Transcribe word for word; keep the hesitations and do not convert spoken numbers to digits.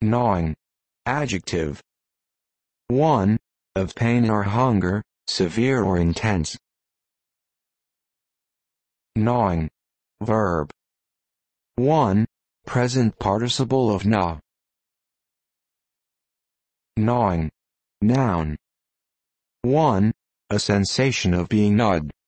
Gnawing. Adjective. one. Of pain or hunger, severe or intense. Gnawing. Verb. one. Present participle of gnaw. Gnawing. Noun. one. A sensation of being gnawed.